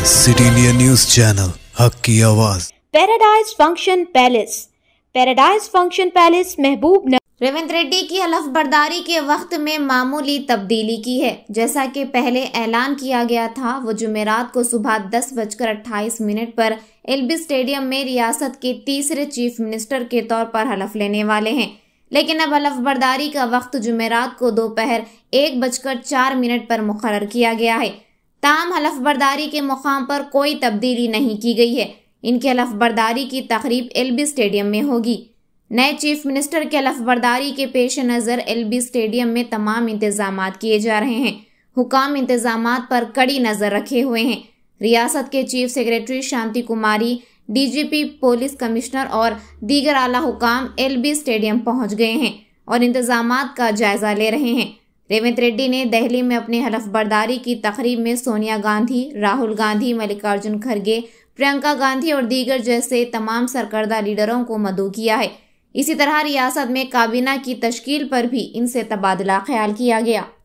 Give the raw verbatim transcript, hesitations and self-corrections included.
City India news channel, हक की आवाज। Paradise function palace. Paradise function palace Mahbub Nagar. Revanth Reddy की हलफ बर्दारी के वक्त में मामूली तब्दीली की है। जैसा कि पहले ऐलान किया गया था, वो जुमेरात को सुबह दस बजकर अट्ठाईस मिनट पर एलबी स्टेडियम में रियासत के तीसरे चीफ मिनिस्टर के तौर पर हलफ लेने वाले हैं। लेकिन अब हलफ बर्दारी का वक्त जुमेरात को दोपहर एक बजकर चार मिनट पर मुकर्रर किया गया है। ताहम हलफ बर्दारी के मुकाम पर कोई तब्दीली नहीं की गई है। इनकी हलफ बर्दारी की तकरीब एलबी स्टेडियम में होगी। नए चीफ मिनिस्टर के हलफ बर्दारी के पेश नज़र एलबी स्टेडियम में तमाम इंतजाम किए जा रहे हैं। हुकाम इंतजाम पर कड़ी नज़र रखे हुए हैं। रियासत के chief secretary Shanti Kumari, DGP, police commissioner और दीगर आला हुकाम एलबी स्टेडियम पहुंच गए हैं और इंतजामात का जायजा ले रहे हैं। रेवंत रेड्डी ने दिल्ली में अपने हलफ बर्दारी की तकरीब में सोनिया गांधी, राहुल गांधी, मल्लिकार्जुन खड़गे, प्रियंका गांधी और दीगर जैसे तमाम सरकर्दा लीडरों को मदऊ किया है। इसी तरह रियासत में काबीना की तश्कील पर भी इनसे तबादला ख्याल किया गया।